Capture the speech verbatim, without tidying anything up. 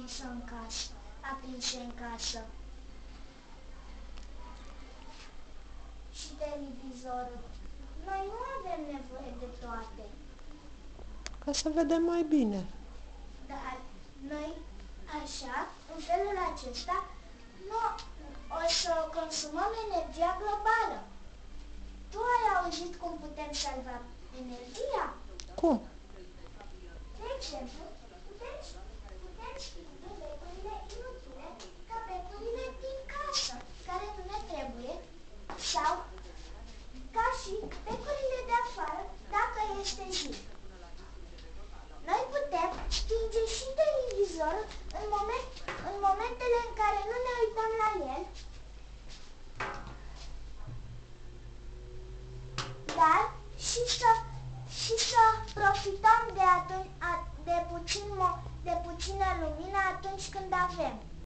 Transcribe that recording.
aprinsă în casă, aprinse în casă. Și televizorul. Noi nu avem nevoie de toate. Ca să vedem mai bine. Dar noi, așa, în felul acesta, nu o să consumăm energia globală. Tu ai auzit cum putem salva energia? Cum? De exemplu, putem, putem schimbi becurile inutile ca becurile din casă, care nu ne trebuie, sau ca și becurile de afară, dacă este zi. Noi putem stinge și televizorul în, moment, în momentele în care nu ne uităm la el, dar și să, și să profităm de, atunci, de, puțin, de puțină lumină atunci când avem.